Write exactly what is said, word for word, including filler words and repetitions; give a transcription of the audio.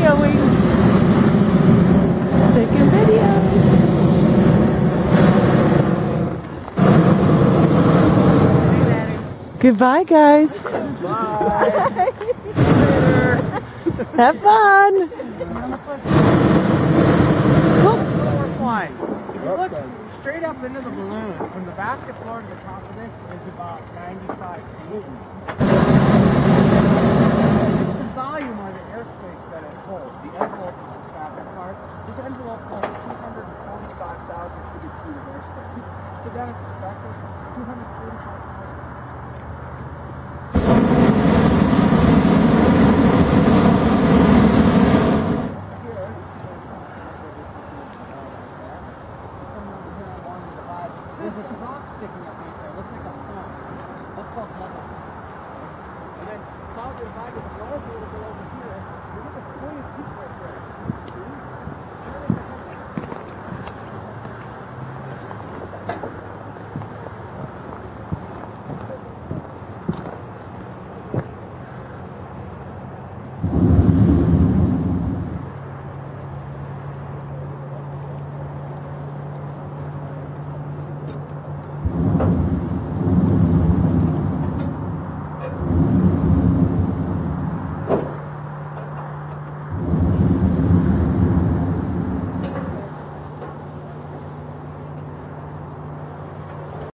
videoing. Taking videos. Goodbye, guys. Bye. Have fun. We're flying. If you look straight up into the balloon, from the basket floor to the top of this is about ninety-five feet.